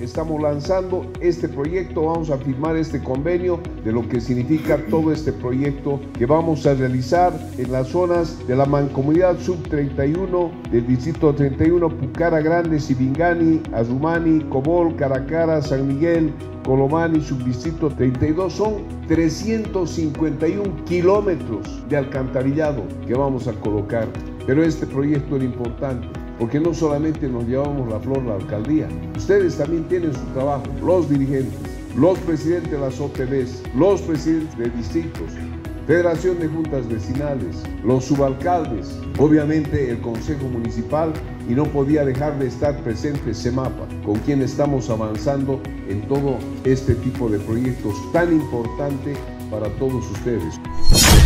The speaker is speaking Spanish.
estamos lanzando este proyecto, vamos a firmar este convenio de lo que significa todo este proyecto que vamos a realizar en las zonas de la Mancomunidad Sub-31 del Distrito 31, Pucara Grande, Sibingani, Azumani, Cobol, Caracara, San Miguel, Colomani, Subdistrito 32. Son 351 kilómetros de alcantarillado que vamos a colocar. Pero este proyecto era importante, porque no solamente nos llevamos la flor a la alcaldía, ustedes también tienen su trabajo, los dirigentes, los presidentes de las OPBs, los presidentes de distritos, Federación de Juntas Vecinales, los subalcaldes, obviamente el Consejo Municipal, y no podía dejar de estar presente CEMAPA, con quien estamos avanzando en todo este tipo de proyectos tan importante para todos ustedes.